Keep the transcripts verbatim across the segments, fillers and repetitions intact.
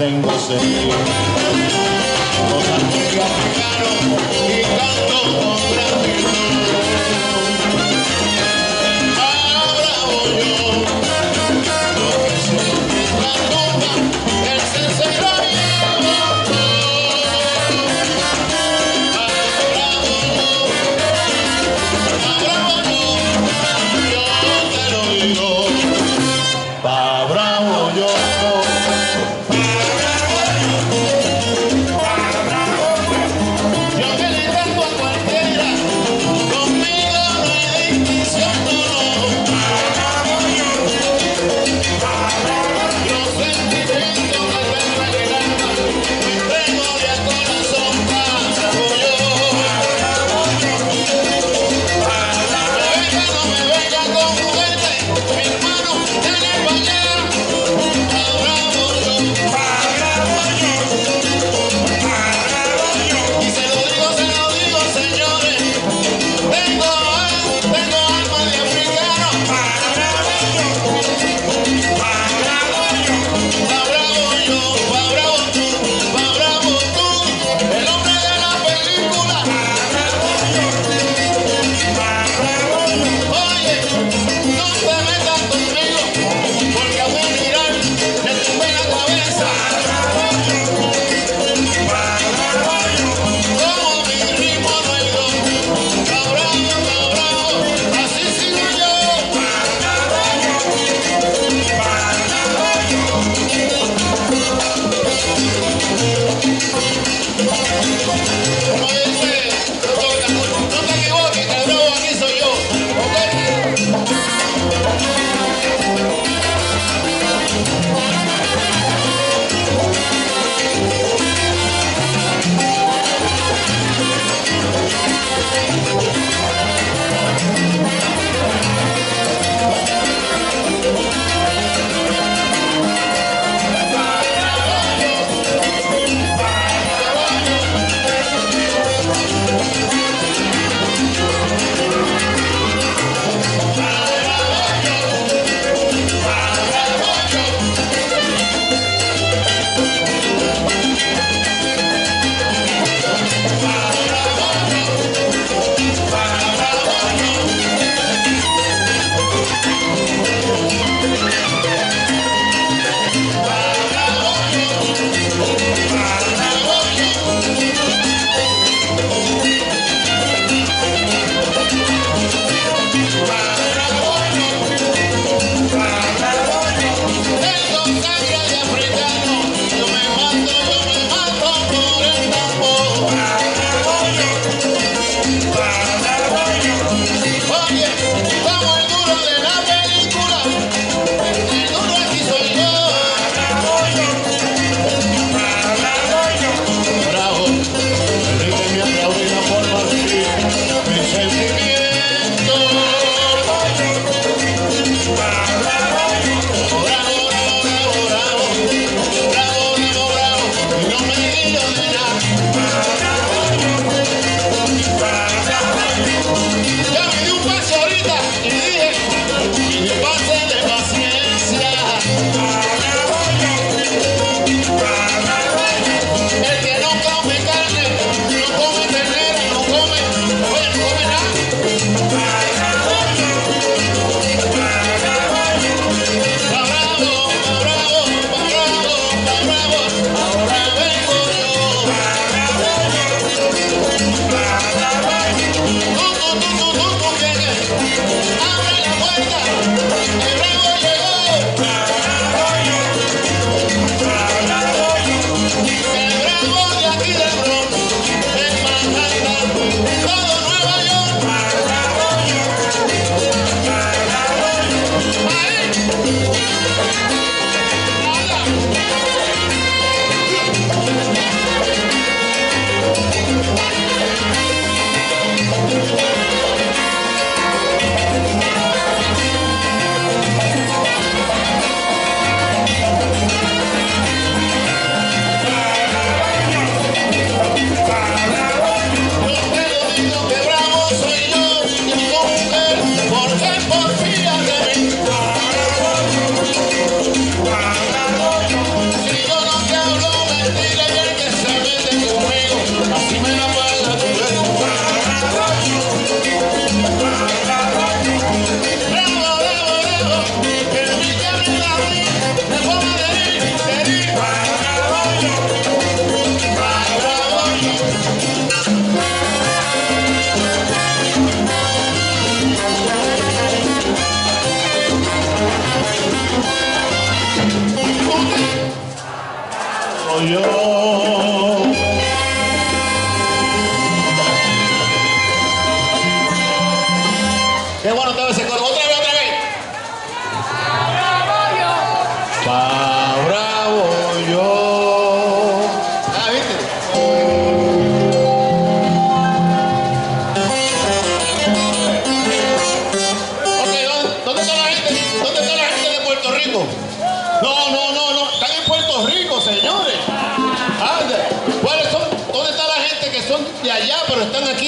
tengo sed. Los artistas africanos y canto con gratitud. Ah, bravo yo, lo que se la tumba, el sincero llevo. Ah, bravo yo, ah, bravo yo, yo te lo digo. Pa' bravo yo.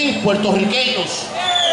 aquí puertorriqueños.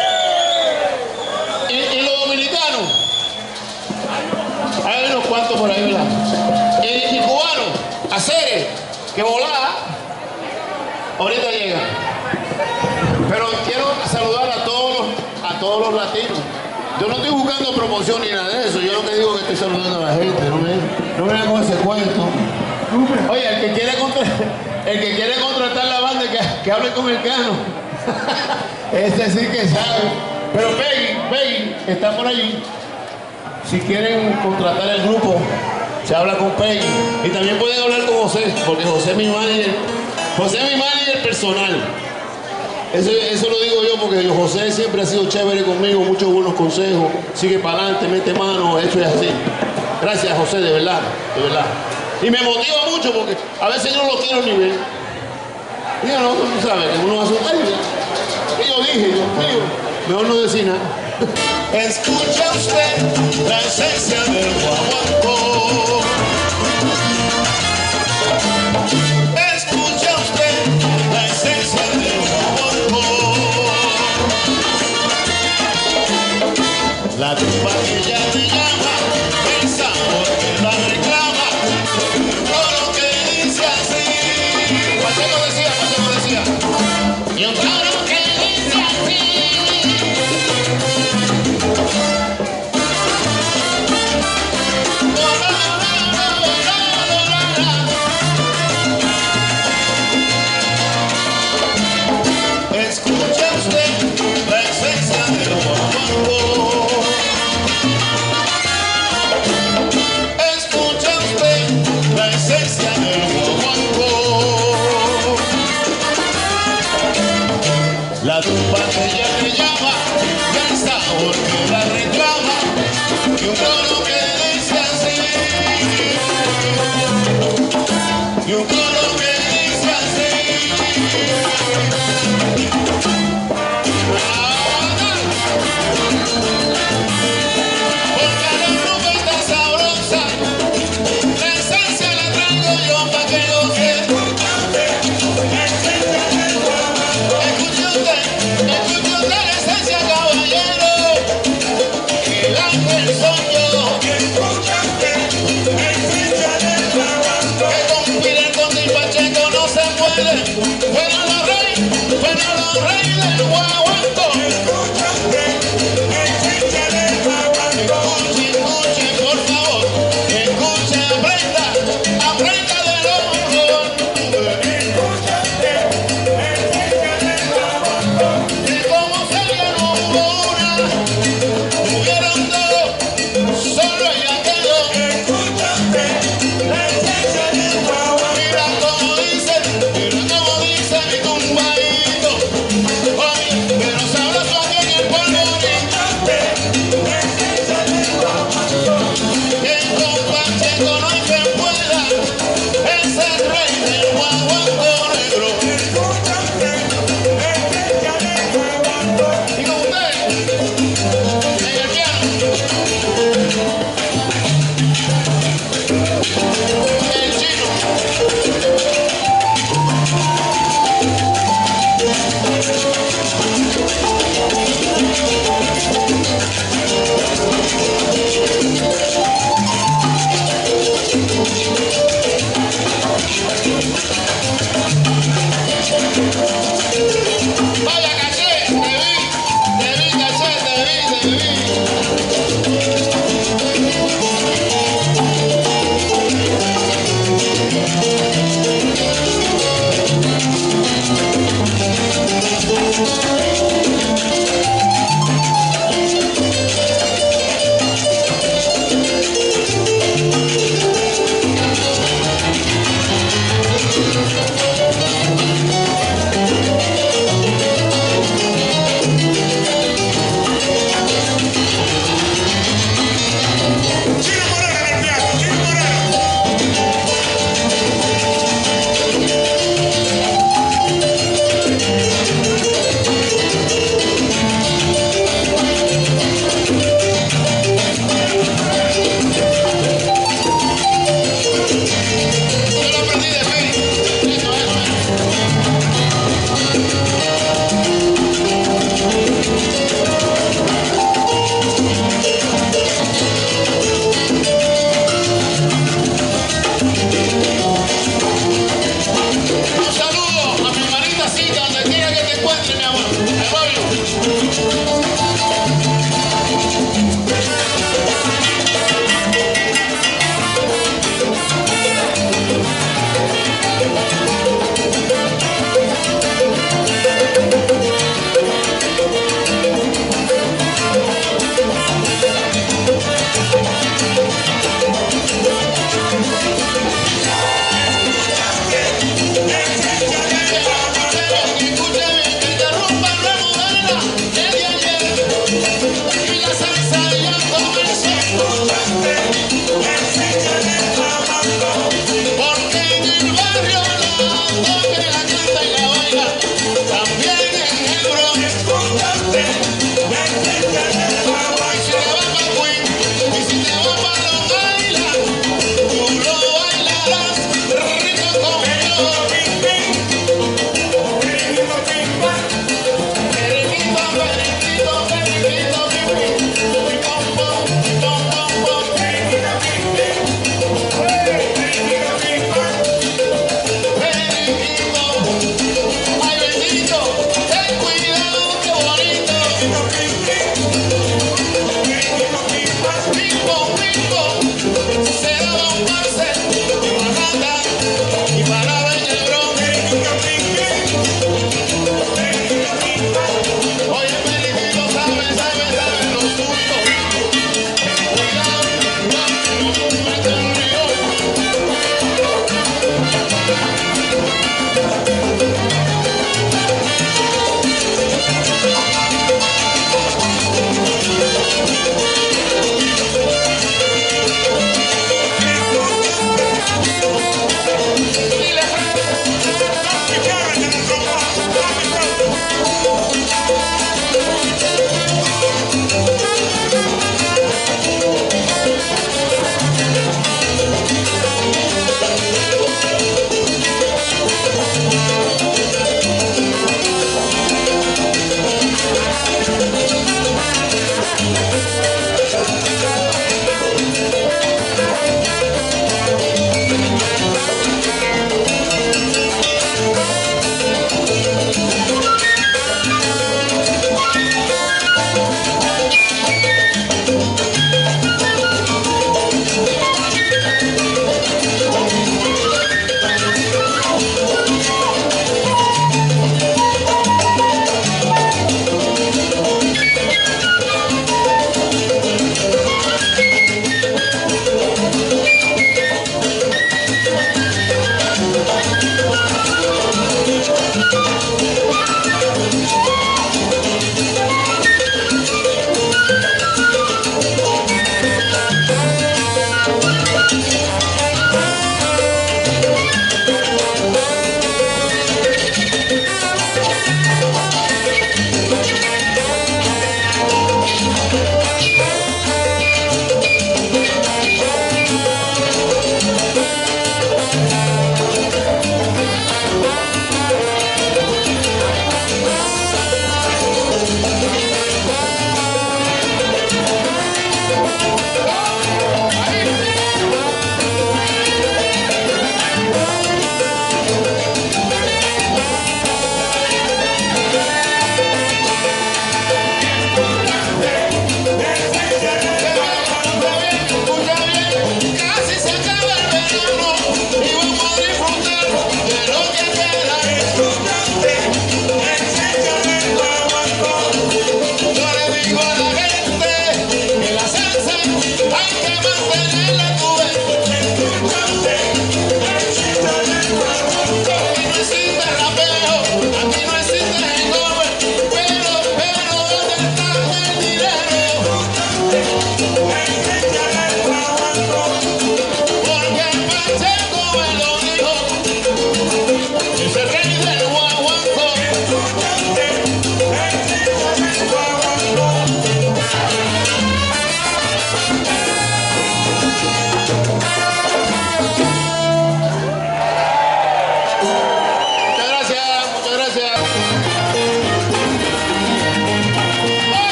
Y, y los dominicanos. Hay unos cuantos por ahí, ¿verdad? Y, y cubanos, hacer que volá. Ahorita llega. Pero quiero saludar a todos los, a todos los latinos. Yo no estoy buscando promoción ni nada de eso. Yo lo que digo es que estoy saludando a la gente. No me, no me hagan con ese cuento. Oye, el que quiere contratar, el que quiere contratar la banda que, que hable con el Cano. Ese sí que sabe. Pero Peggy, Peggy, está por allí. Si quieren contratar el grupo, se habla con Peggy. Y también pueden hablar con José, porque José es mi manager. José es mi manager personal. Eso, eso lo digo yo porque José siempre ha sido chévere conmigo, muchos buenos consejos. Sigue para adelante, mete mano, eso es así. Gracias, José, de verdad, de verdad. Y me motiva mucho porque a veces yo no lo quiero ni ver. Y no, tú sabes que uno hace un ay, y yo dije, Dios mío, mejor no decir nada. Escucha usted la esencia del guaguancó. Escucha usted la esencia del guaguancó. La tumba que ya te llama, el sabor que la reclama, todo lo que dice así. Pacheco decía, Pacheco decía. Y un coro que dice así. Escucha usted la esencia del guaguancó. Escucha usted la esencia del guaguancó. La tumba que ya te llama, el sabor que la reclama, y un coro que dice así. Y un coro que dice así. Porque la rumba está sabrosa, la esencia la traigo yo pa' que lo sepa. Escuche usted, escuche usted la esencia, caballero.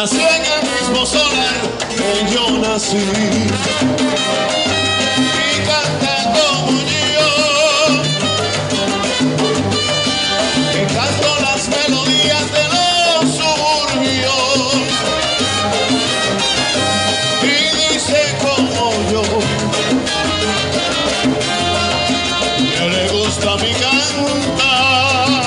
nací en el mismo solar que yo nací. Y canta como yo, y canto las melodías de los suburbios. Y dice como yo, que le gusta mi cantar.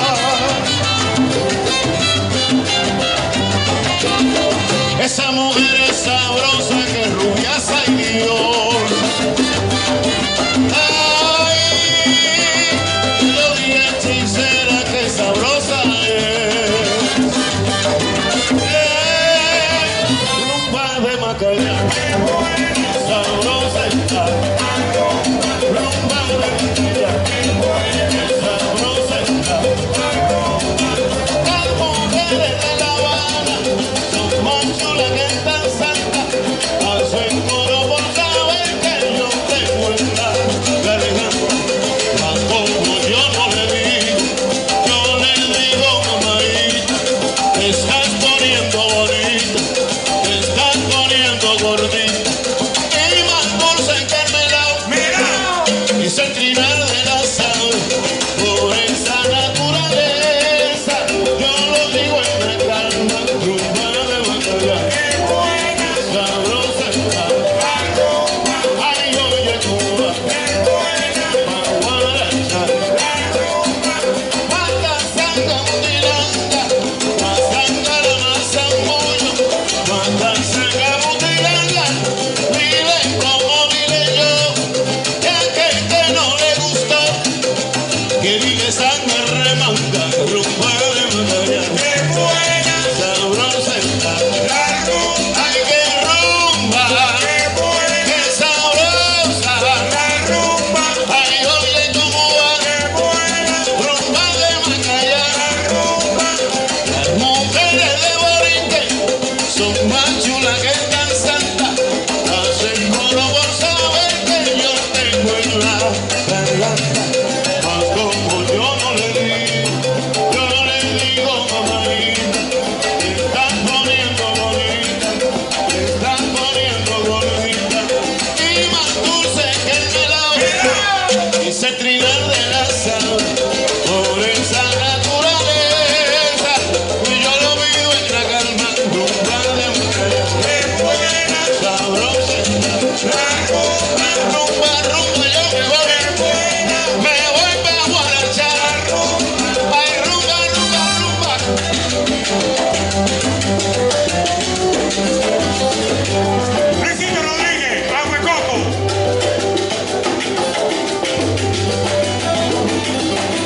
Esa mujer es sabrosa, que rubia, ay Dios. Ay, melodía hechicera, que sabrosa es. Eh, rumba de Macayán, sabrosa está. Rumba de Macayán, sabrosa está. Las mujeres de La Habana son más chulas que tan santas, hacen coro por saber que yo tengo en la garganta. Mas como yo no le digo, yo le digo, mamadita, te estás poniendo bonita, te estás poniendo gordita, y más dulce que el melao, mira, y se trinar de la sal, por esa naturaleza, yo lo digo en la calma, rumba de Macayán, sabrosa está. Ay, oye, Cuba, pa' guarachar, Matanzanga, Mutilanga, Mazangala, Mazamullo, Matanzanga, Mutilanga, vive como vine yo, y aquel que no le gustó, que vive sangre remanga, rumba de Macayán, sabrosa está. Ay, que rumba, que sabrosa, ay, oye cómo va, rumba de Macayán. Las mujeres de Borinque son más chulas que tan santa, hacen coro por saber que yo tengo en la garganta. Mas como yo no le digo, yo le digo, mamadita, te estás poniendo bonita, te estás poniendo gordita, y más dulce que el melao, y se trinar de la sal, por esa naturaleza, y yo lo vivo en la calma, rumba de Macayán, sabrosa está. Rumba, rumba, yo me voy, me voy pa' guarachar, ay, rumba, rumba, rumba. Luisito Rodríguez, agua de coco.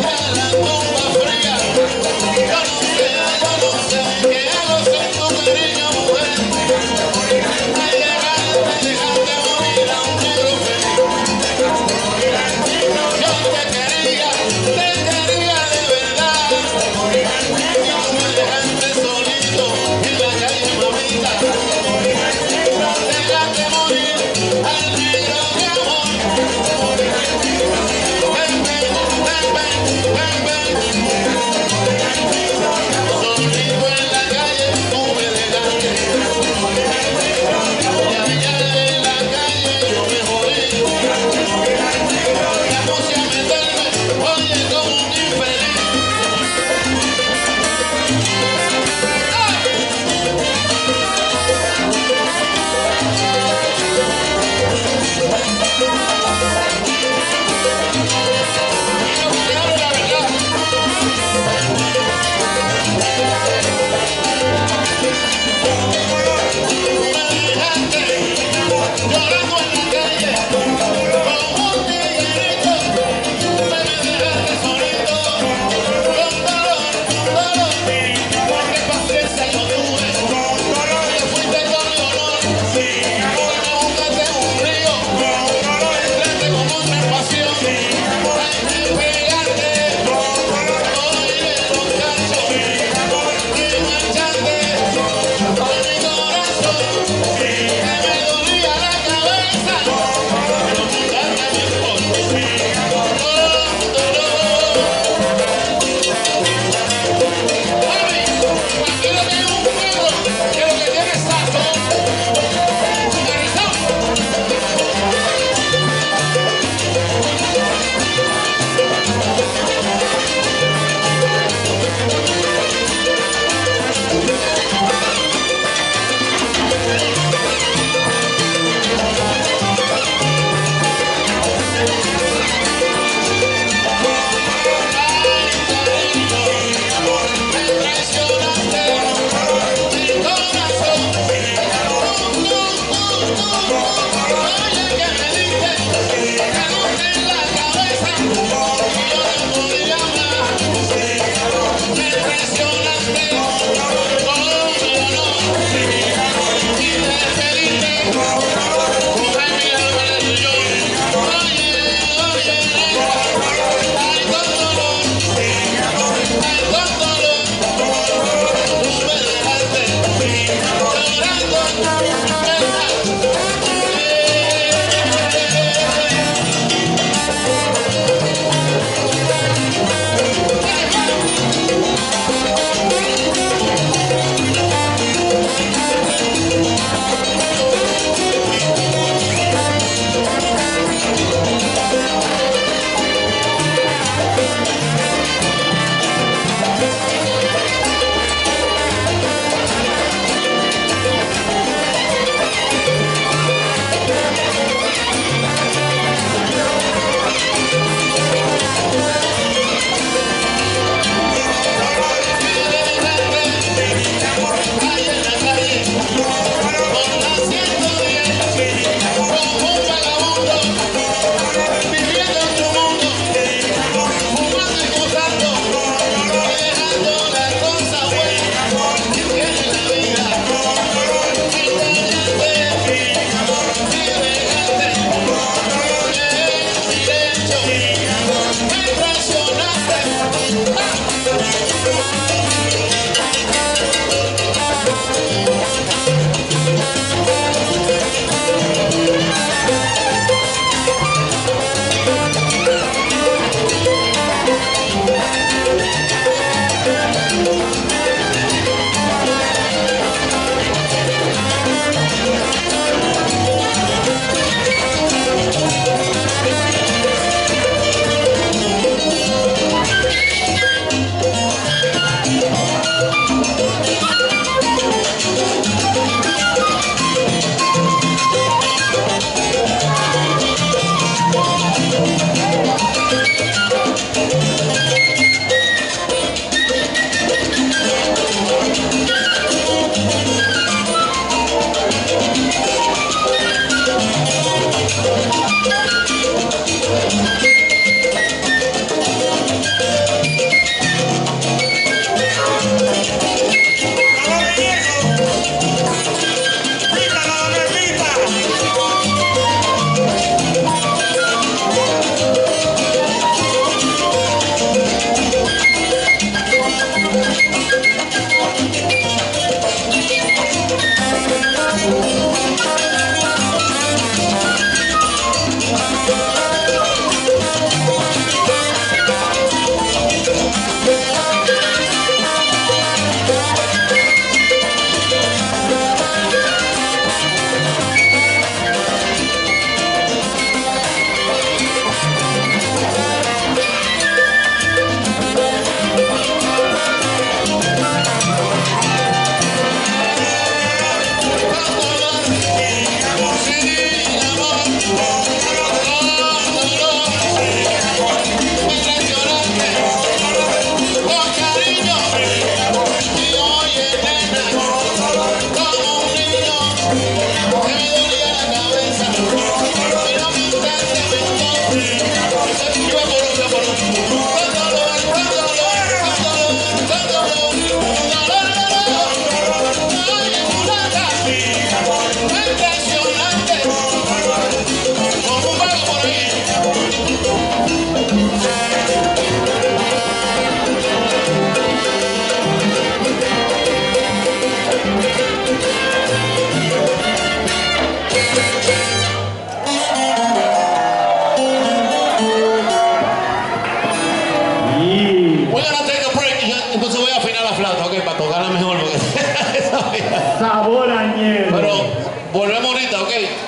Ven, ven, ven, ven, ven.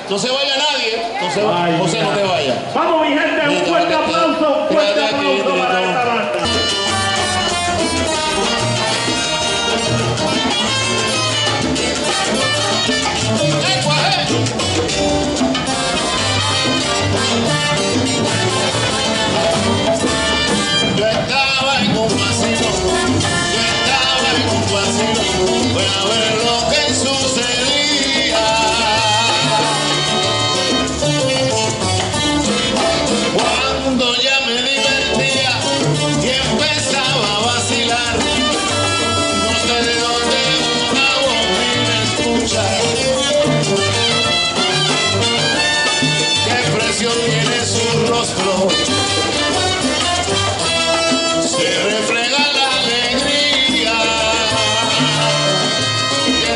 No se vaya nadie. No se va. Ay, José, no te vayas. Vamos, mi gente, un fuerte aplauso, un fuerte aplauso para esta banda. Yo estaba en un vacío, yo estaba en un vacío, fue a ver lo que sucedía. Cuando ya me divertía y empezaba a vacilar, no sé de dónde una voz vine a escuchar. Qué expresión tiene su rostro. Se refleja la alegría.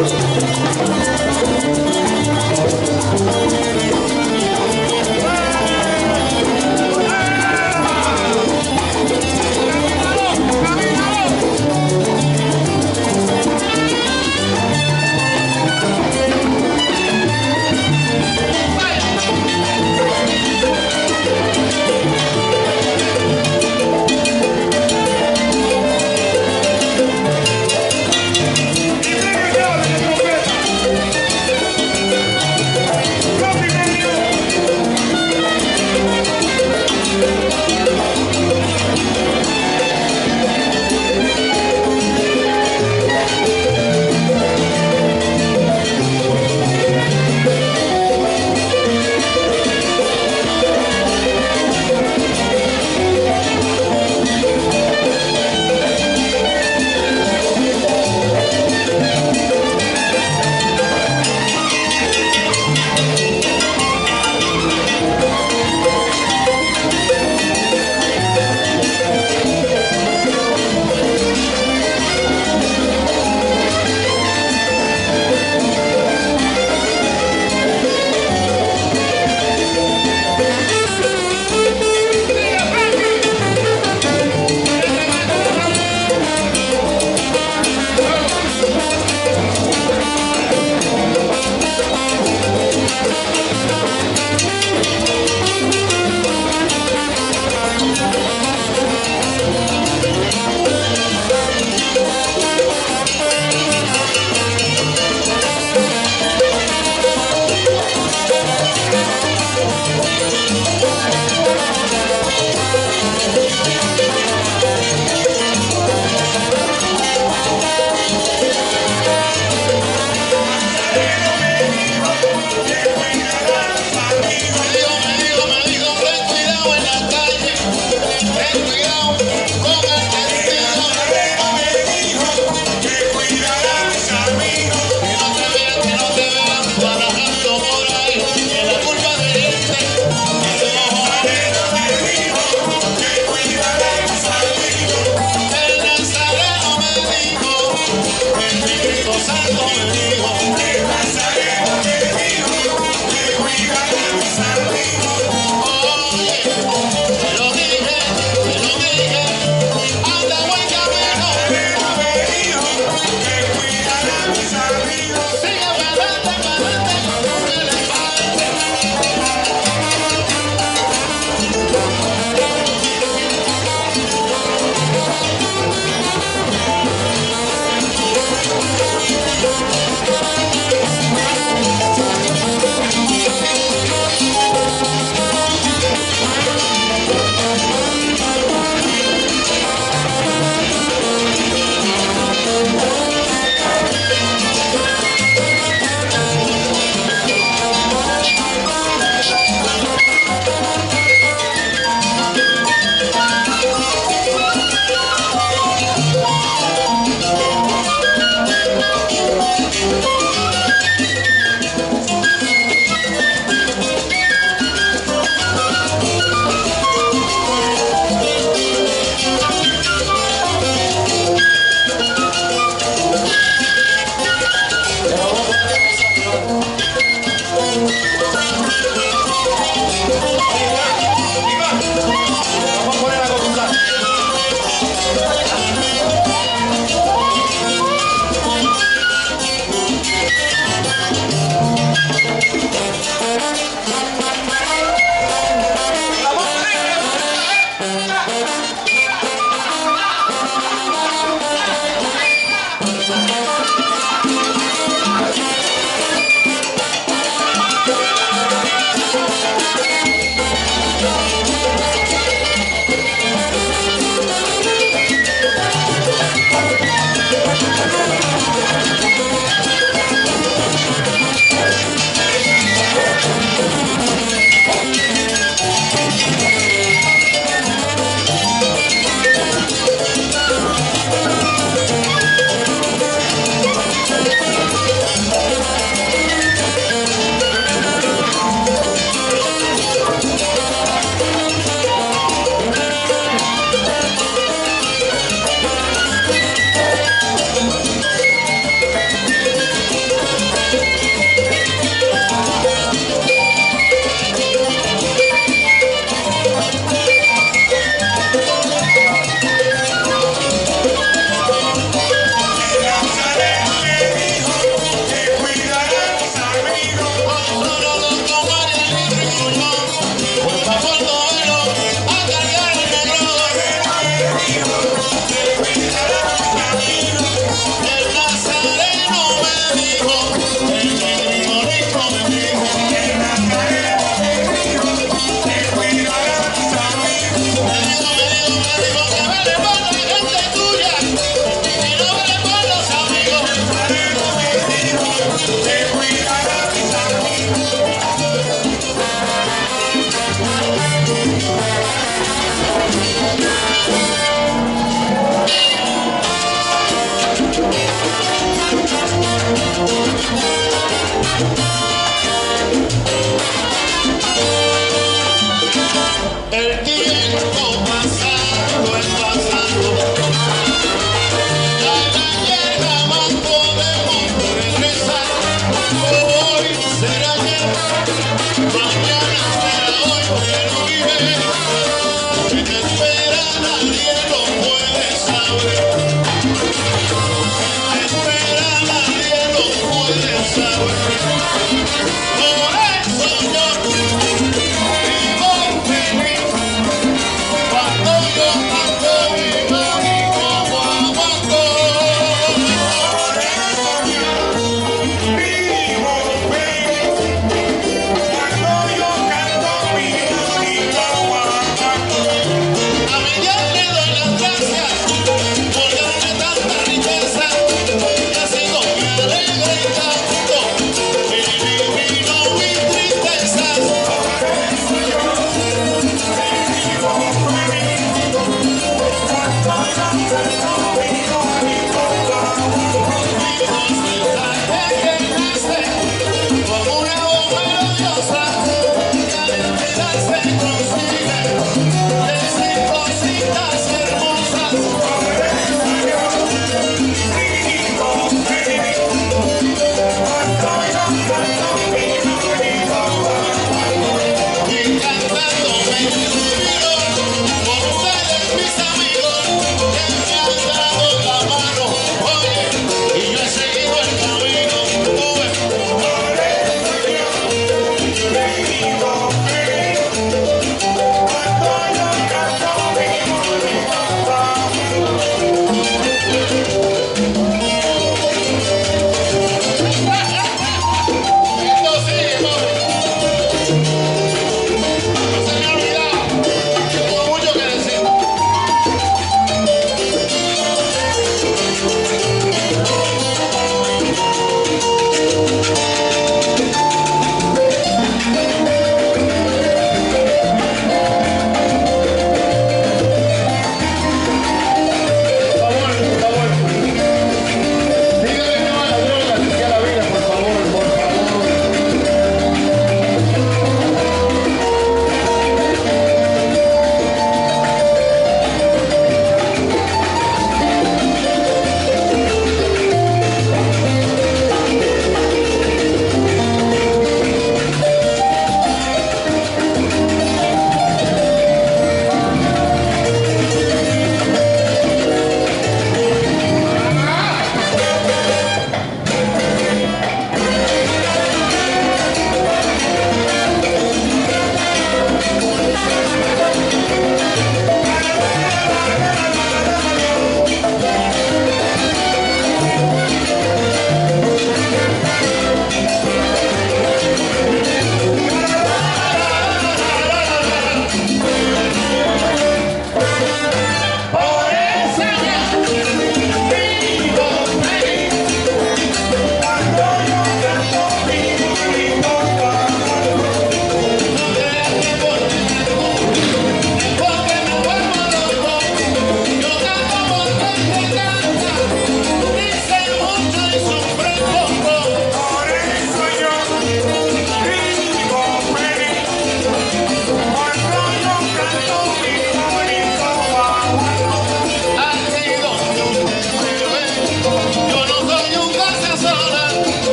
Y venga, de trompeta.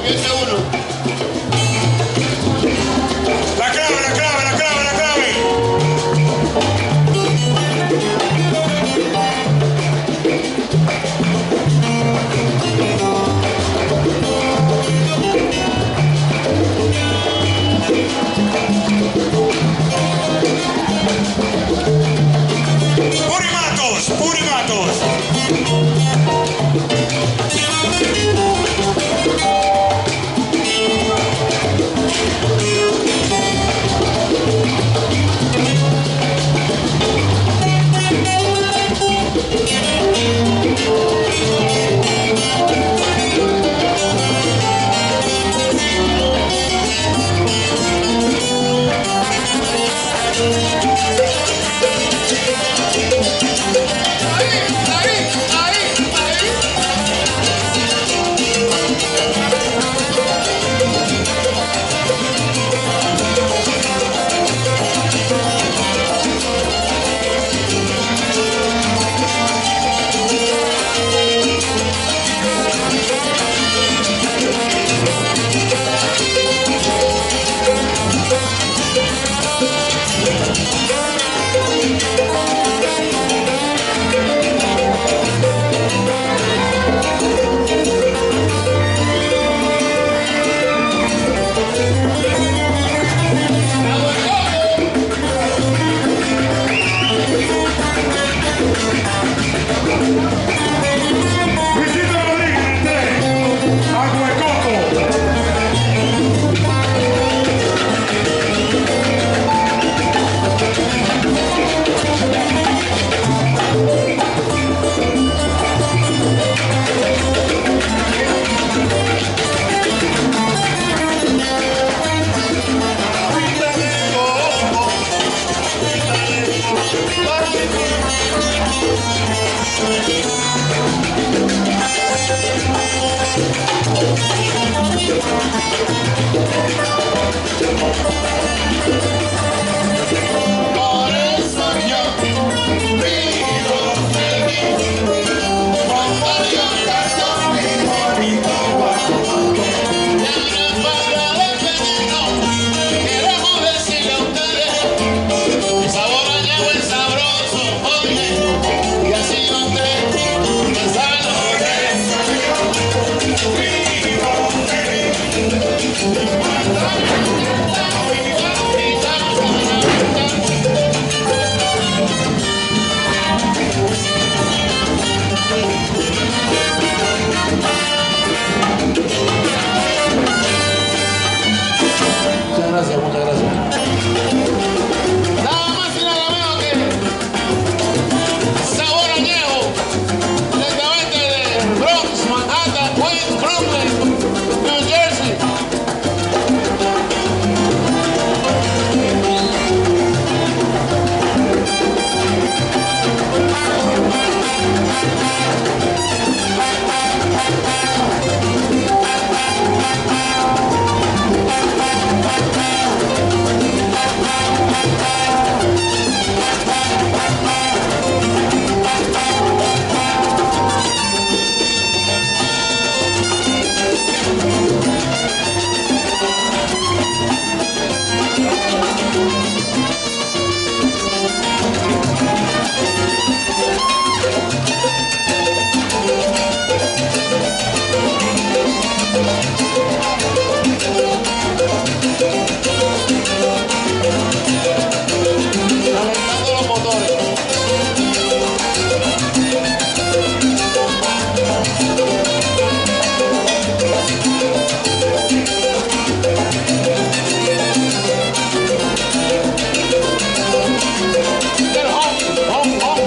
Empieza uno. La clave, la clave, la clave, la clave. Purimatos, purimatos. Por eso yo vivo feliz, cuando yo canto mi bonito guapo. Ya no es palabra de veneno, queremos decirle a ustedes, el sabor añejo es sabroso, oye, y así ustedes no saben lo que es. Vivo feliz, cuando yo canto mi bonito Muchas gracias, muchas gracias. Nada más y nada menos que sabor añejo, directamente de Bronx, Manhattan, Queens, Brooklyn, New Jersey. Calentando los motores. Get home, home, home.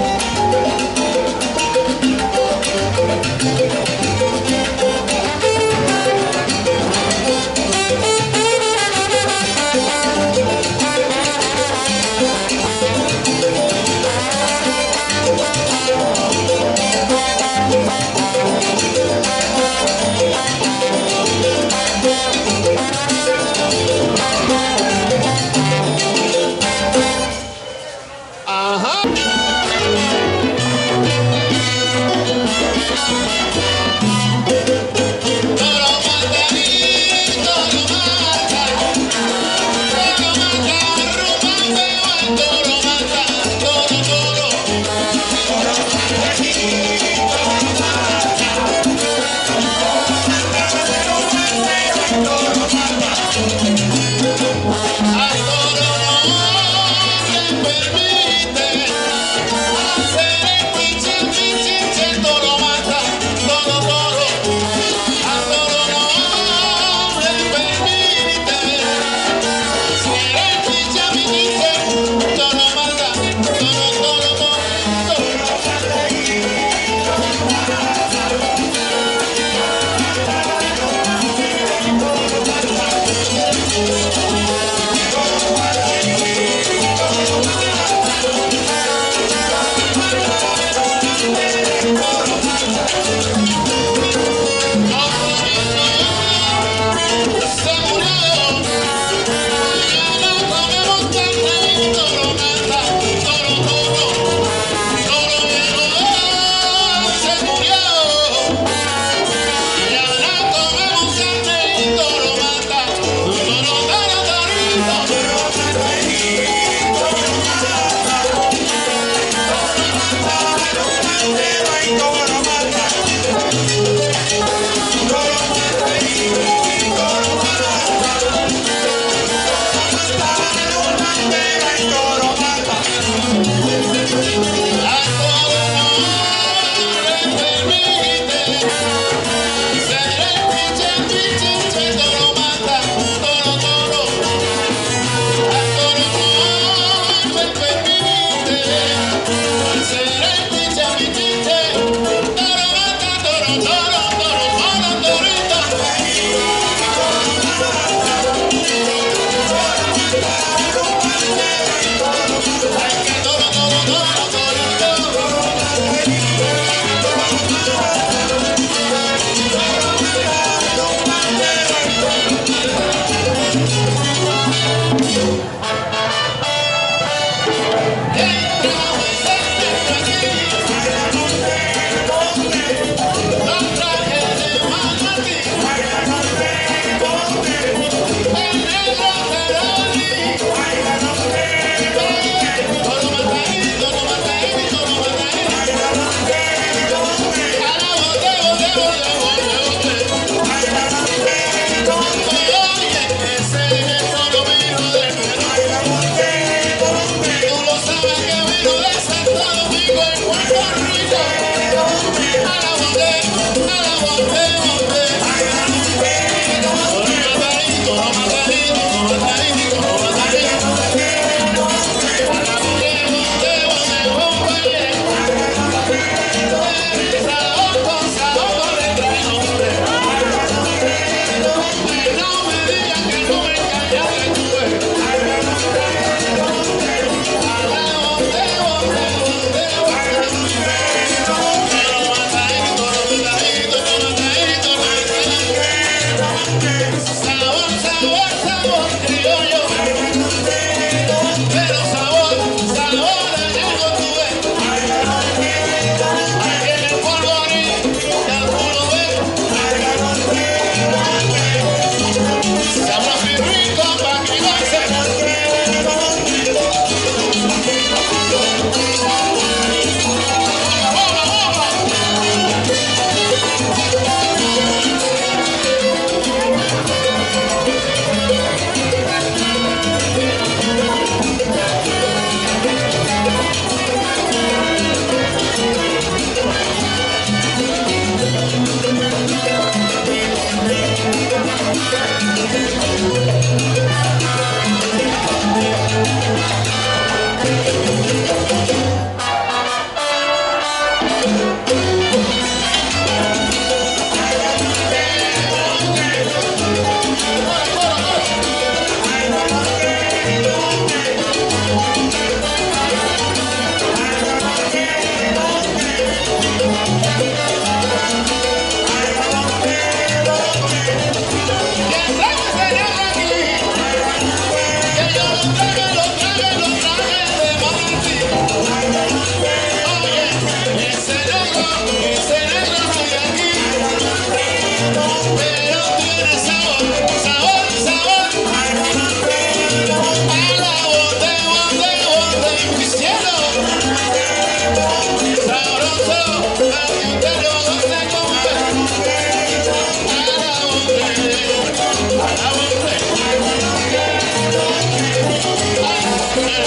Estamos celebrando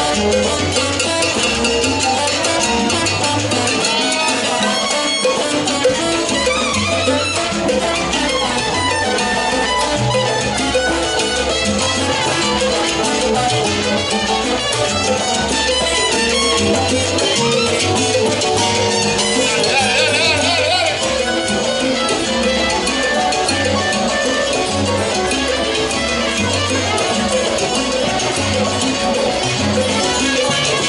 Dale, dale, dale, dale.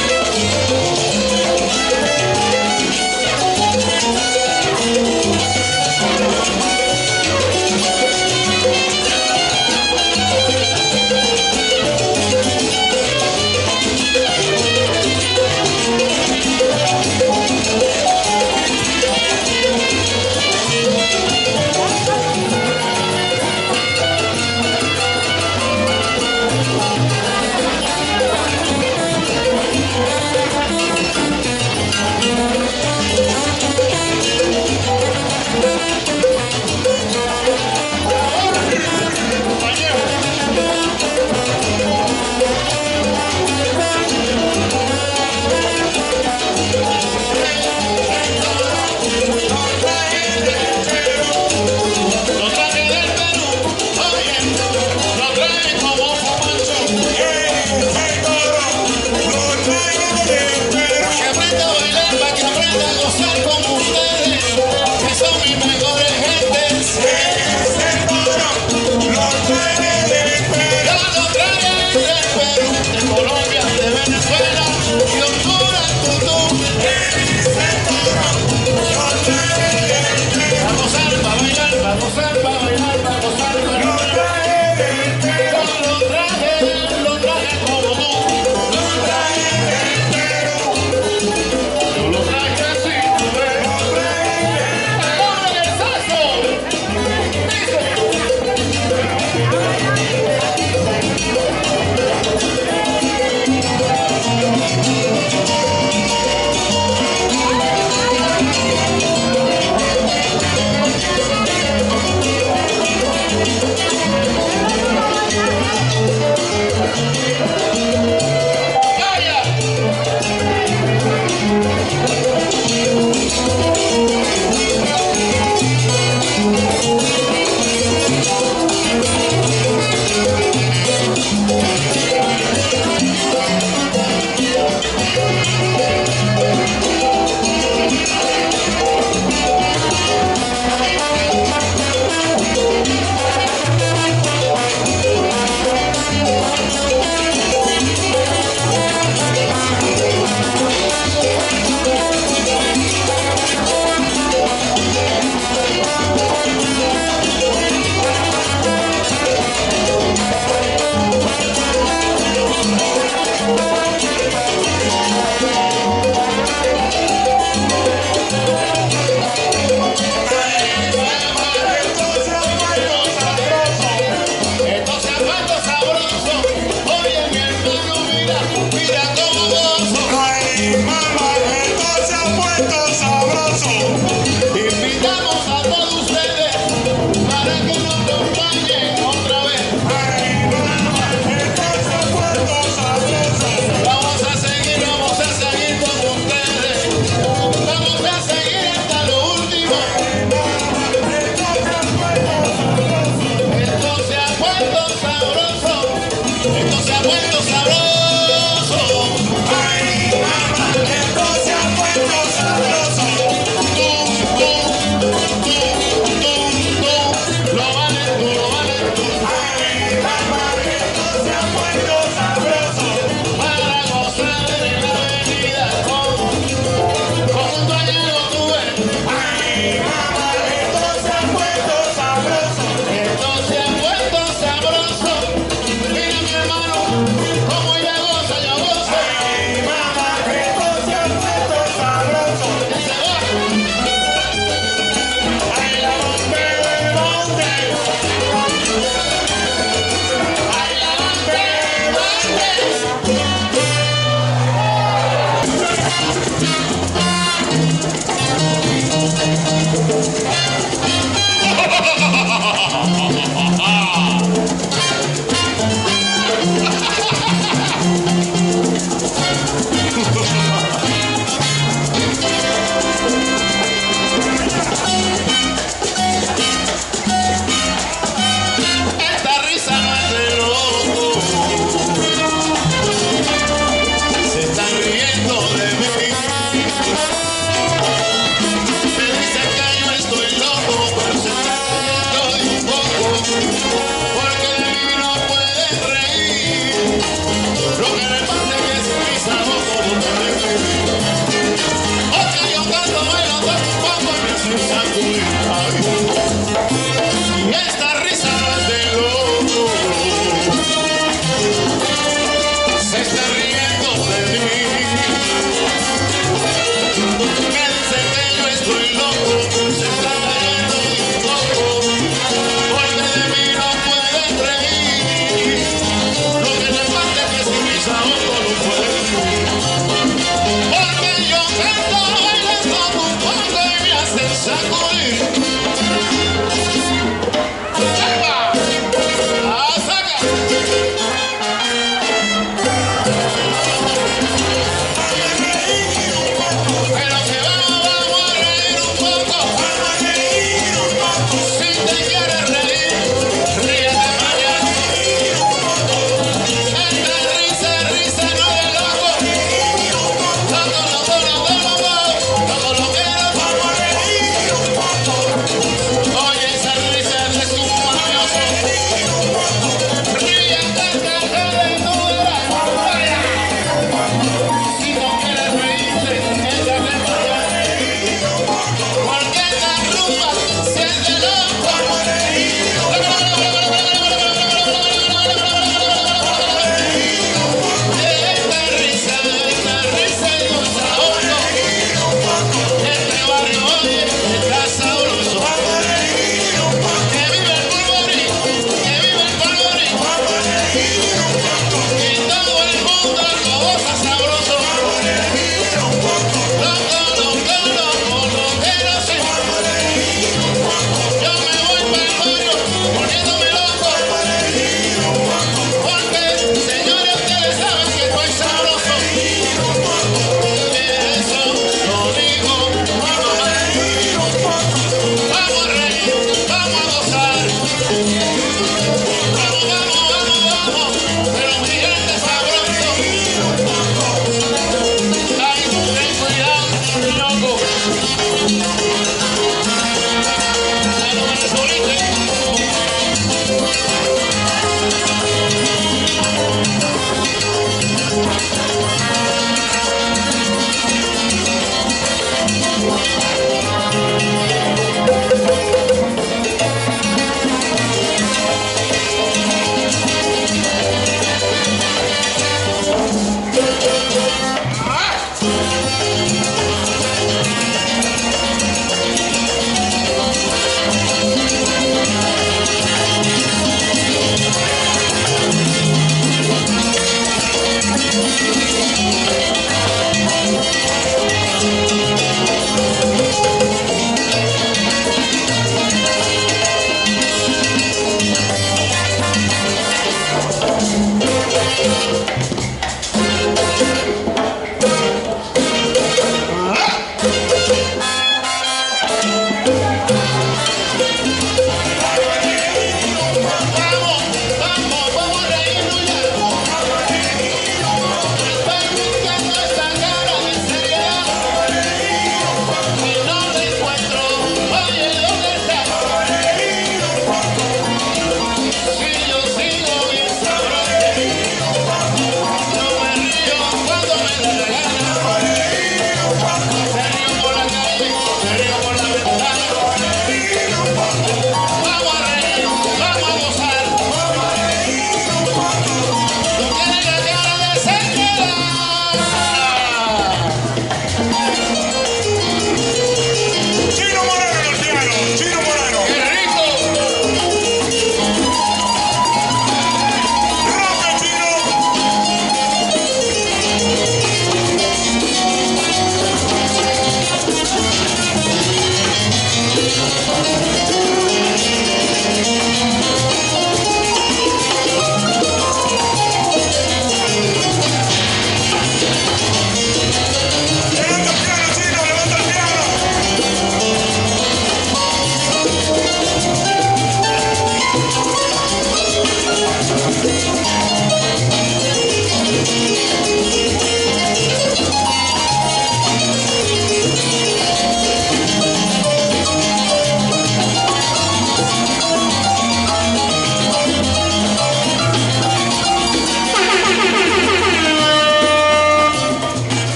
Si yo sigo bien sabroso.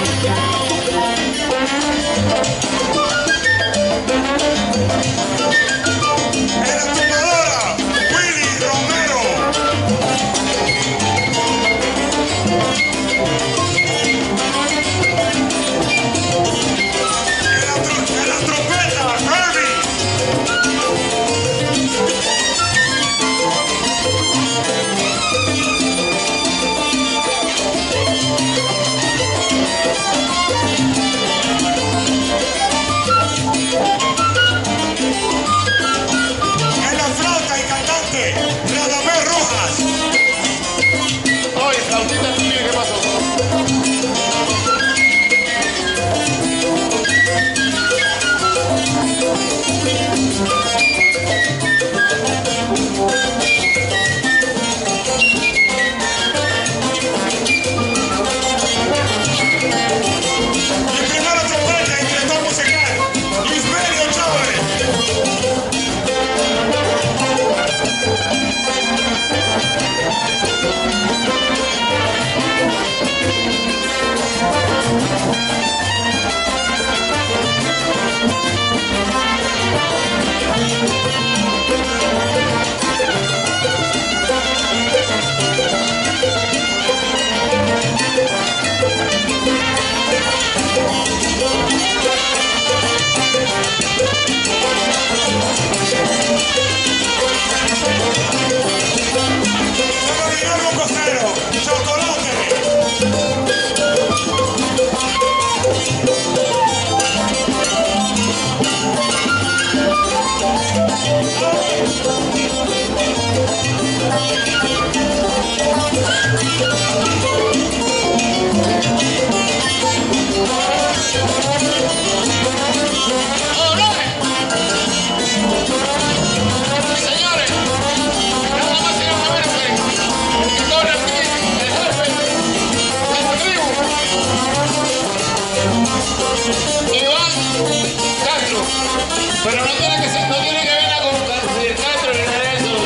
Pero no tiene que ser, no tiene que ver nada con el Castro ni nada de eso.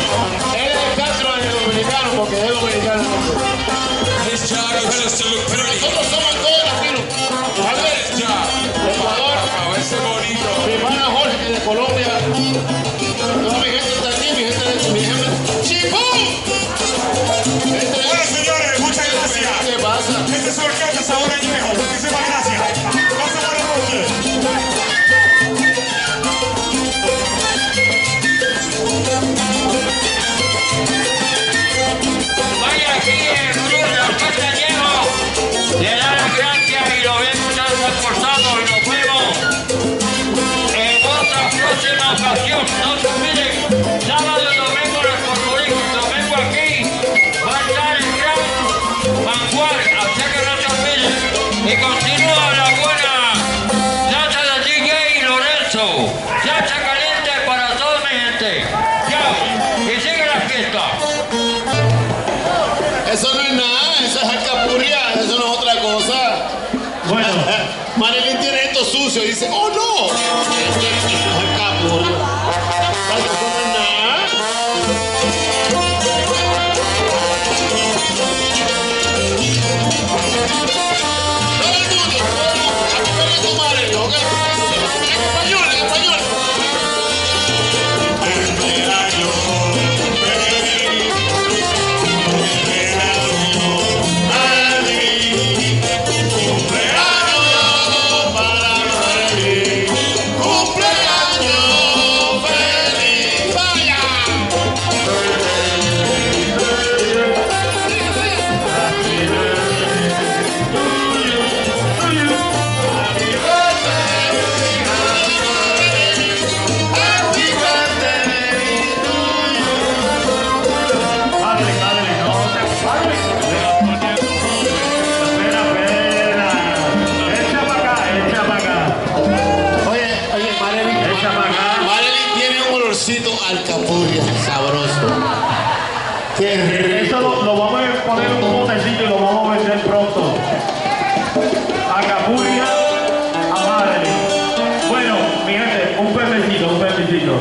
Él es Castro el dominicano porque es dominicano. Pero nosotros somos todos latinos. A ver, Ecuador, mi hermana Jorge de Colombia. Toda mi gente está aquí, mi gente de mi gente. ¡Chipú! Bueno, señores, muchas gracias. ¿Qué pasa? Este es su orquesta Sabor Añejo. Muchísimas gracias. Pasen buenas noches. Vaya aquí el club de la orquesta Añejo. Le da las gracias y lo ven ustedes esforzados y nos vemos en otra próxima ocasión. No se olviden, sábado y domingo en el Puerto Rico, domingo aquí va a estar el gran Mangual, así que no se olviden. Y continúa la buena salsa de D J Lorenzo, salsa caliente para toda mi gente. Chao, y sigue la fiesta. Eso no es nada, eso es alcapurria, eso no es otra cosa. Bueno, Marilyn tiene esto sucio y dice, oh no, eso es alcapurria. Eso no es nada. Todo el mundo, todo el mundo, acompaña tu Marilyn, ¿ok? En español, en español. padre, padre, no te padre. Espera, espera. Echa para acá, echa para acá. Oye, oye, Marilyn, Echa para acá. Marilyn tiene un olorcito a alcapurria sabroso. Qué rico. Eso lo, lo vamos a poner en un botecito y lo vamos a vender pronto. Acapurria a Marilyn. Bueno, mi gente, un permisito, un permisito.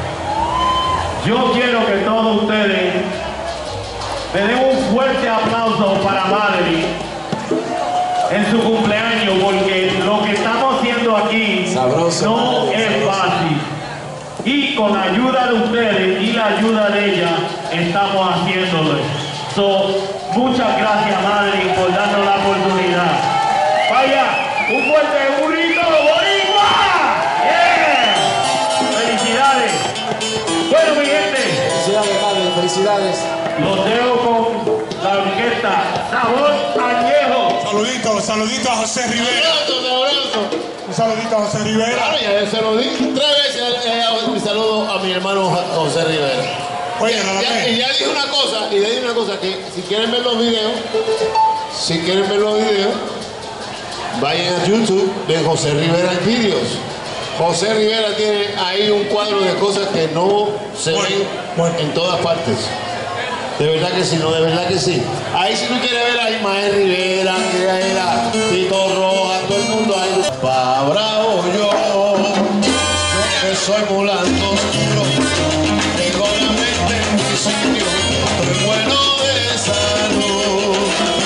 Yo quiero que todos ustedes le den un fuerte aplauso para Marilyn en en su cumpleaños, porque lo que estamos haciendo aquí Sabroso, no madre, es sabroso. fácil. Y con la ayuda de ustedes y la ayuda de ella, estamos haciéndolo. So, muchas gracias, Madre, por darnos la oportunidad. Vaya, un fuerte burrito, boricua. Yeah. Felicidades. Bueno, mi gente, Felicidades, madre, felicidades. los dejo con la orquesta Sabor Añejo. Saludito, saludito a José Rivera. Abrazo, abrazo. Un saludito a José Rivera. Claro, ya se lo di tres veces. Eh, mi saludo a mi hermano José Rivera. Oye, Ya- nada ya- y ya dije una cosa, y le dije una cosa, que si quieren ver los videos, si quieren ver los videos, vayan a YouTube de José Rivera Videos. José Rivera tiene ahí un cuadro de cosas que no se Bueno, ven bueno. en todas partes. De verdad que sí, no, de verdad que sí. Ahí si tú quieres ver a Ismael Rivera, que era Tito Rojas, todo el mundo ahí. Pa' bravo yo, yo que soy mulando oscuro, tengo la mente en mi sitio, estoy bueno de salud.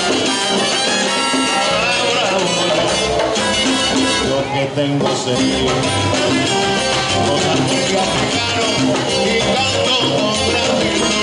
Pa' bravo yo, yo que tengo sentido, los artistas africanos y canto con gran virtud.